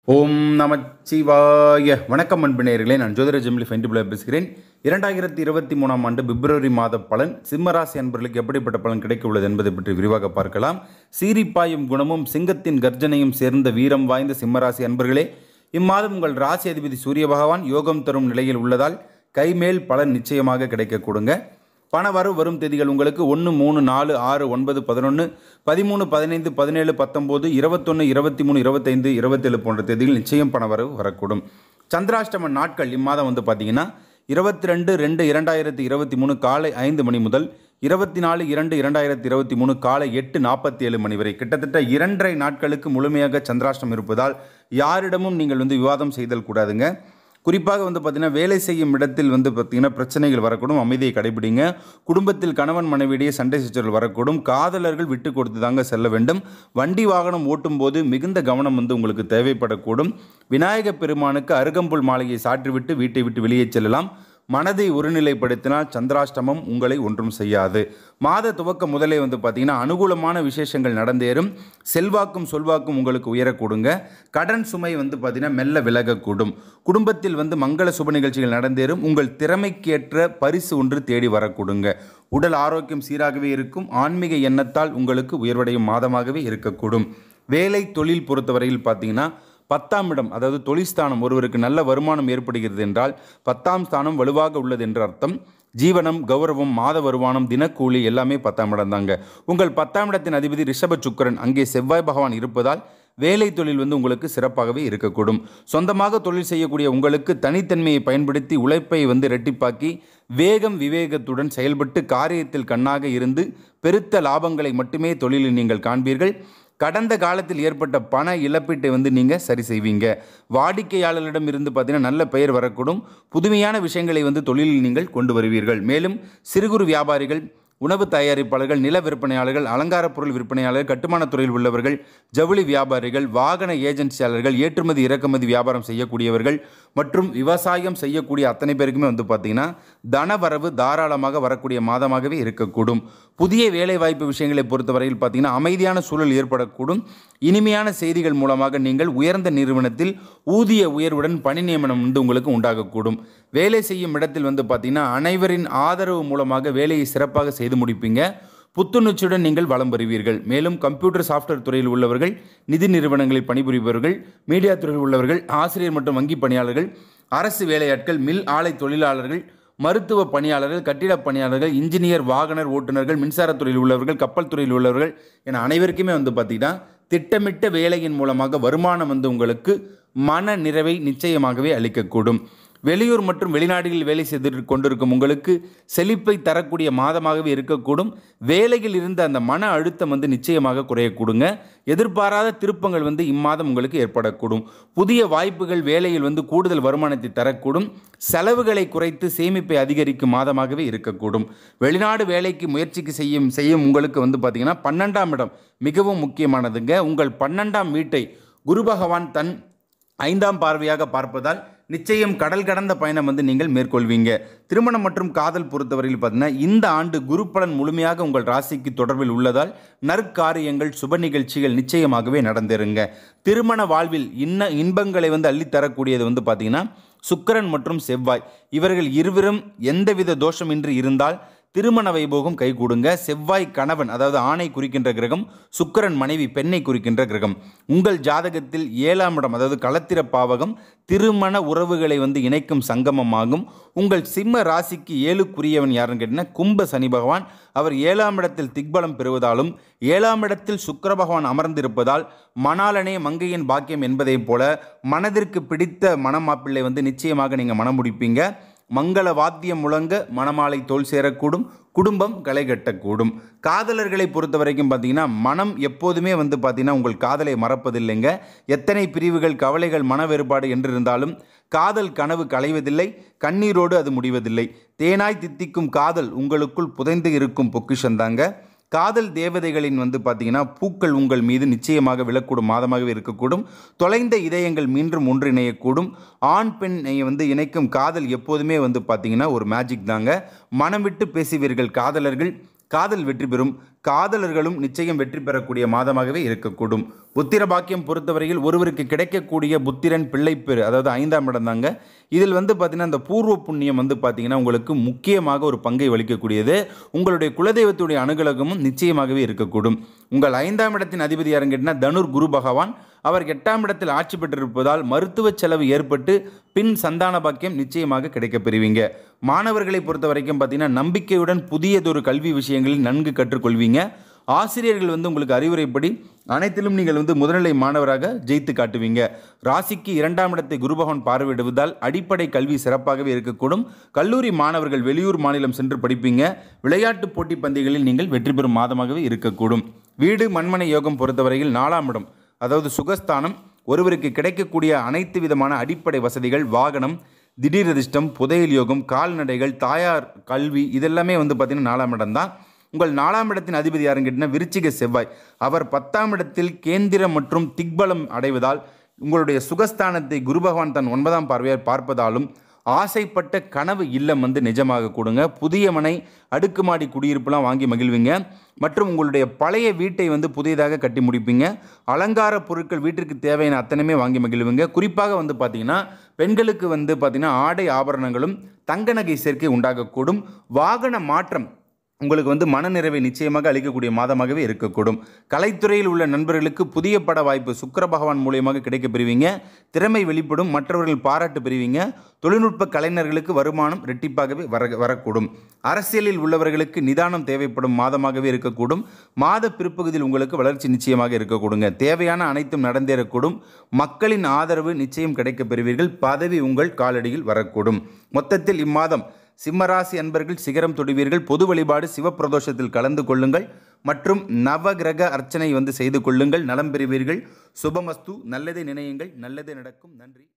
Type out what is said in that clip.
ஓம் நமச்சிவாய. வணக்கம் அன்பினேயர்களே, நான் ஜோதிட ஜெமிலி ஃபைண்டிபிள பேசுகிறேன். 2023 ஆண்டு பிப்ரவரி மாத பலன் சிம்மராசி அன்பர்களுக்கு எப்படிப்பட்ட பலன் கிடைக்க உள்ளது என்பதை பற்றி விரிவாக பார்க்கலாம். சீரிப்பாயும் குணமும் சிங்கத்தின் கர்ஜனையும் சேர்ந்த வீரம் வாய்ந்த சிம்மராசி அன்பர்களே, இம்மாதம் உங்கள் ராசி அதிபதி சூரிய பகவான் யோகம் தரும் நிலையில் உள்ளதால் கைமேல் பலன் நிச்சயமாக கிடைக்க கொடுங்க. பணவரவு வரும் தேதிகள் உங்களுக்கு 1, 3, 4, 6, 9, 11, 13, 15, 17, 19, 21, 23, 25, 27 போன்ற தேதிகள் நிச்சயம் பணவரவு வரக்கூடும். சந்திராஷ்டம நாட்கள் இம்மாதம் பார்த்தீங்கன்னா 22/2/2023 காலை 5 மணி முதல் 24/2/2023 காலை 8:47 மணி வரை, கிட்டத்தட்ட 2.5 நாட்களுக்கு முழுமையாக சந்திராஷ்டம் இருப்பதால் யாரிடமும் நீங்கள் விவாதம் செய்தல் கூடாதுங்க. குறிப்பாக பார்த்தீங்கன்னா வேலை செய்யும் இடத்தில் பார்த்தீங்கன்னா பிரச்சனைகள் வரக்கூடும், அமைதியை கடைபிடிங்க. குடும்பத்தில் கணவன் மனைவியிடையே சண்டை சச்சரவுகள் வரக்கூடும். காதலர்கள் விட்டு கொடுத்து தாங்க செல்ல வேண்டும். வண்டி வாகனம் ஓட்டும் போது மிகுந்த கவனம் உங்களுக்கு தேவைப்படக்கூடும். விநாயகப் பெருமானுக்கு அருகம்புல் மாலையை சாற்றிவிட்டு வீட்டை விட்டு வெளியே செல்லலாம். மனதை ஒருநிலைப்படுத்தினால் சந்திராஷ்டமம் உங்களை ஒன்றும் செய்யாது. மாத துவக்க முதலே பார்த்தீங்கன்னா அனுகூலமான விசேஷங்கள் நடந்தேறும். செல்வாக்கும் சொல்வாக்கும் உங்களுக்கு உயரக்கூடுங்க. கடன் சுமை பார்த்தீங்கன்னா மெல்ல விலகக்கூடும். குடும்பத்தில் மங்கள சுப நிகழ்ச்சிகள் நடந்தேறும். உங்கள் திறமைக்கேற்ற பரிசு ஒன்று தேடி வரக்கூடுங்க. உடல் ஆரோக்கியம் சீராகவே இருக்கும். ஆன்மீக எண்ணத்தால் உங்களுக்கு உயர்வடையும் மாதமாகவே இருக்கக்கூடும். வேலை தொழில் பொறுத்தவரையில் பார்த்தீங்கன்னா 10ஆம் இடம், அதாவது தொழில்ஸ்தானம், ஒருவருக்கு நல்ல வருமானம் ஏற்படுகிறது என்றால் 10ஆம் ஸ்தானம் வலுவாக உள்ளது என்று அர்த்தம். ஜீவனம், கௌரவம், மாத வருமானம், தினக்கூலி எல்லாமே 10ஆம் இடம் தாங்க. உங்கள் 10ஆம் இடத்தின் அதிபதி ரிஷப சுக்கிரன், அங்கே செவ்வாய் பகவான் இருப்பதால் வேலை தொழில் உங்களுக்கு சிறப்பாகவே இருக்கக்கூடும். சொந்தமாக தொழில் செய்யக்கூடிய உங்களுக்கு தனித்தன்மையை பயன்படுத்தி உழைப்பை இரட்டிப்பாக்கி வேகம் விவேகத்துடன் செயல்பட்டு காரியத்தில் கண்ணாக இருந்து பெருத்த லாபங்களை மட்டுமே தொழிலில் நீங்கள் காண்பீர்கள். கடந்த காலத்தில் ஏற்பட்ட பண இழப்பீட்டை நீங்கள் சரி செய்வீங்க. வாடிக்கையாளர்களிடம் இருந்து பார்த்தீங்கன்னா நல்ல பெயர் வரக்கூடும். புதுமையான விஷயங்களை தொழிலில் நீங்கள் கொண்டு வருவீர்கள். மேலும் சிறு குறு வியாபாரிகள், உணவு தயாரிப்பாளர்கள், நில விற்பனையாளர்கள், அலங்கார பொருள் விற்பனையாளர்கள், கட்டுமான துறையில் உள்ளவர்கள், ஜவுளி வியாபாரிகள், வாகன ஏஜென்சியாளர்கள், ஏற்றுமதி இறக்குமதி வியாபாரம் செய்யக்கூடியவர்கள் மற்றும் விவசாயம் செய்யக்கூடிய அத்தனை பேருக்குமே பார்த்தீங்கன்னா தனவரவு தாராளமாக வரக்கூடிய மாதமாகவே இருக்கக்கூடும். புதிய வேலைவாய்ப்பு விஷயங்களை பொறுத்தவரையில் பார்த்தீங்கன்னா அமைதியான சூழல் ஏற்படக்கூடும். இனிமையான செய்திகள் மூலமாக நீங்கள் உயர்ந்த நிறுவனத்தில் ஊதிய உயர்வுடன் பணி நியமனம் உங்களுக்கு உண்டாகக்கூடும். வேலை செய்யும் இடத்தில் பார்த்தீங்கன்னா அனைவரின் ஆதரவு மூலமாக வேலையை சிறப்பாக செய்து முடிப்பீங்க. புத்துணர்ச்சியுடன் நீங்கள் வலம் பெறுவீர்கள். மேலும் கம்ப்யூட்டர் சாஃப்ட்வேர் துறையில் உள்ளவர்கள், நிதி நிறுவனங்களில் பணிபுரிபவர்கள், மீடியா துறையில் உள்ளவர்கள், ஆசிரியர் மற்றும் வங்கி பணியாளர்கள், அரசு வேலையாட்கள், மில் ஆலை தொழிலாளர்கள், மருத்துவ பணியாளர்கள், கட்டிடப் பணியாளர்கள், இன்ஜினியர், வாகனர் ஓட்டுநர்கள், மின்சாரத்துறையில் உள்ளவர்கள், கப்பல் துறையில் உள்ளவர்கள் என அனைவருக்குமே பார்த்தீங்கன்னா திட்டமிட்ட வேலையின் மூலமாக வருமானம் உங்களுக்கு மன நிறைவை நிச்சயமாகவே அளிக்கக்கூடும். வெளியூர் மற்றும் வெளிநாடுகளில் வேலை செய்து கொண்டிருக்கும் உங்களுக்கு செழிப்பை தரக்கூடிய மாதமாகவே இருக்கக்கூடும். வேலையில் இருந்த அந்த மன அழுத்தம் நிச்சயமாக குறையக்கூடுங்க. எதிர்பாராத திருப்பங்கள் இம்மாதம் உங்களுக்கு ஏற்படக்கூடும். புதிய வாய்ப்புகள் வேலையில் கூடுதல் வருமானத்தை தரக்கூடும். செலவுகளை குறைத்து சேமிப்பை அதிகரிக்கும் மாதமாகவே இருக்கக்கூடும். வெளிநாடு வேலைக்கு முயற்சிக்கு செய்யும் உங்களுக்கு பார்த்தீங்கன்னா 12ஆம் இடம் மிகவும் முக்கியமானதுங்க. உங்கள் 12ஆம் வீட்டை குரு பகவான் தன் 5ஆம் பார்வையாக பார்ப்பதால் நிச்சயம் கடல் கடந்த பயணம் நீங்கள் மேற்கொள்வீங்க. திருமணம் மற்றும் காதல் பொறுத்தவரையில் பார்த்தீங்கன்னா இந்த ஆண்டு குரு பலன் முழுமையாக உங்கள் ராசிக்கு தொடர்பில் உள்ளதால் நற்காரியங்கள், சுப நிகழ்ச்சிகள் நிச்சயமாகவே நடந்தேறுங்க. திருமண வாழ்வில் இன்பங்களை அள்ளித்தரக்கூடியது பார்த்தீங்கன்னா சுக்கிரன் மற்றும் செவ்வாய், இவர்கள் இருவரும் எந்தவித தோஷமின்றி இருந்தால் திருமண வைபோகம் கைகூடுங்க. செவ்வாய் கணவன், அதாவது ஆணை குறிக்கின்ற கிரகம், சுக்கிரன் மனைவி பெண்ணை குறிக்கின்ற கிரகம். உங்கள் ஜாதகத்தில் 7ஆம் இடம், அதாவது களத்திர பாவகம், திருமண உறவுகளை இணைக்கும் சங்கமமாகும். உங்கள் சிம்ம ராசிக்கு 7க்குரியவன் யாருன்னு கேட்டீங்கன்னா கும்ப சனி பகவான். அவர் 7ஆம் இடத்தில் திக்பலம் பெறுவதாலும் 7ஆம் இடத்தில் சுக்கிர பகவான் அமர்ந்திருப்பதால் மணாலனே மங்கையின் பாக்கியம் என்பதை போல மனதிற்கு பிடித்த மணமாப்பிள்ளை நிச்சயமாக நீங்கள் மனம் முடிப்பீங்க. மங்கள வாத்தியம் முழங்க மணமாலை தோல் சேரக்கூடும். குடும்பம் களை கட்டக்கூடும். காதலர்களை பொறுத்த வரைக்கும் பார்த்தீங்கன்னா மனம் எப்போதுமே பார்த்தீங்கன்னா உங்கள் காதலை மறப்பதில்லைங்க. எத்தனை பிரிவுகள், கவலைகள், மன வேறுபாடு என்று இருந்தாலும் காதல் கனவு களைவதில்லை. கண்ணீரோடு அது முடிவதில்லை. தேனாய் தித்திக்கும் காதல் உங்களுக்குள் புதைந்து இருக்கும் பொக்கிஷந்தாங்க. காதல் தேவதைகளின் பார்த்தீங்கன்னா பூக்கள் உங்கள் மீது நிச்சயமாக விழக்கூடும் மாதமாகவே இருக்கக்கூடும். தொலைந்த இதயங்கள் மீண்டும் ஒன்றிணையக்கூடும். ஆண் பெண்ணை இணைக்கும் காதல் எப்போதுமே பார்த்தீங்கன்னா ஒரு மேஜிக் தாங்க. மனம் விட்டு பேசுவீர்கள் காதலர்கள். காதல் வெற்றி பெறும். காதலர்களும் நிச்சயம் வெற்றி பெறக்கூடிய மாதமாகவே இருக்கக்கூடும். புத்திர பாக்கியம் பொறுத்தவரையில் ஒருவருக்கு கிடைக்கக்கூடிய புத்திரன் பிள்ளைப்பேறு, அதாவது 5ஆம் இடம் தாங்க. இதில் வந்து பார்த்தீங்கன்னா இந்த பூர்வ புண்ணியம் வந்து பார்த்தீங்கன்னா உங்களுக்கு முக்கியமாக ஒரு பங்கை வகிக்கக்கூடியது. உங்களுடைய குலதெய்வத்துடைய அனுகிரகமும் நிச்சயமாகவே இருக்கக்கூடும். உங்கள் 5ஆம் இடத்தின் அதிபதி யாருன்னு கேட்டிங்கன்னா தனுர் குரு பகவான். அவர் 8ஆம் இடத்தில் ஆட்சி பெற்றிருப்பதால் மருத்துவ செலவு ஏற்பட்டு பின் சந்தான பாக்கியம் நிச்சயமாக கிடைக்கப் பெறுவீங்க. மாணவர்களை பொறுத்த வரைக்கும் பார்த்தீங்கன்னா நம்பிக்கையுடன் புதியதொரு கல்வி விஷயங்களில் நன்கு கற்றுக்கொள்வீங்க. ஆசிரியர்கள் வந்து உங்களுக்கு அறிவுரைப்படி அனைத்திலும் நீங்கள் வந்து முதல்நிலை மாணவராக ஜெயித்து காட்டுவீங்க. ராசிக்கு 2ஆம் இடத்தை குரு பகவான் பார்வையிடுவதால் அடிப்படை கல்வி சிறப்பாகவே இருக்கக்கூடும். கல்லூரி மாணவர்கள் வெளியூர் மாநிலம் சென்று படிப்பீங்க. விளையாட்டு போட்டி பந்தயங்களில் நீங்கள் வெற்றி பெறும் மாதமாகவே இருக்கக்கூடும். வீடு மண்மனை யோகம் பொறுத்தவரையில் 4ஆம் இடம், அதாவது சுகஸ்தானம், ஒருவருக்கு கிடைக்கக்கூடிய அனைத்து விதமான அடிப்படை வசதிகள், வாகனம், திடீர் அதிர்ஷ்டம், புதையல் யோகம், கால்நடைகள், தாயார் கல்வி, இதெல்லாமே வந்து பார்த்திங்கன்னா 4ஆம் இடம் தான். உங்கள் 4ஆம் இடத்தின் அதிபதி யாருன்னு கேட்டிங்கன்னா விருச்சிக செவ்வாய். அவர் 10ஆம் இடத்தில் கேந்திரம் மற்றும் திக்பலம் அடைவதால் உங்களுடைய சுகஸ்தானத்தை குரு பகவான் தன் 9ஆம் பார்வையால் பார்ப்பதாலும் ஆசைப்பட்ட கனவு இல்லம் வந்து நிஜமாக கூடுங்க. புதிய மனை, அடுக்குமாடி குடியிருப்புலாம் வாங்கி மகிழ்வீங்க. மற்றும் உங்களுடைய பழைய வீட்டை வந்து புதியதாக கட்டி முடிப்பீங்க. அலங்கார பொருட்கள் வீட்டிற்கு தேவையான அத்தனையுமே வாங்கி மகிழ்வீங்க. குறிப்பாக வந்து பார்த்திங்கன்னா பெண்களுக்கு வந்து பார்த்திங்கன்னா ஆடை ஆபரணங்களும் தங்க நகை சேர்க்கை உண்டாகக்கூடும். வாகன மாற்றம் உங்களுக்கு வந்து மனநிறைவை நிச்சயமாக அளிக்கக்கூடிய மாதமாகவே இருக்கக்கூடும். கலைத்துறையில் உள்ள நண்பர்களுக்கு புதிய பட வாய்ப்பு சுக்கிர பகவான் மூலியமாக கிடைக்கப் பெறுவீங்க. திறமை வெளிப்படும், மற்றவர்கள் பாராட்டு பெறுவீங்க. தொழில்நுட்ப கலைஞர்களுக்கு வருமானம் இரட்டிப்பாகவே வரக்கூடும். அரசியலில் உள்ளவர்களுக்கு நிதானம் தேவைப்படும் மாதமாகவே இருக்கக்கூடும். மாத பிற்பகுதியில் உங்களுக்கு வளர்ச்சி நிச்சயமாக இருக்கக்கூடுங்க. தேவையான அனைத்தும் நடந்தேறக்கூடும். மக்களின் ஆதரவு நிச்சயம் கிடைக்கப் பெறுவீர்கள். பதவி உங்கள் காலடியில் வரக்கூடும். மொத்தத்தில் இம்மாதம் சிம்மராசி அன்பர்கள் சிகரம் தொடுவீர்கள். பொது வழிபாடு சிவப்பிரதோஷத்தில் கலந்து கொள்ளுங்கள் மற்றும் நவகிரக அர்ச்சனை வந்து செய்து கொள்ளுங்கள். நலம் பெறுவீர்கள். சுபமஸ்து. நல்லதை நினையுங்கள், நல்லதே நடக்கும். நன்றி.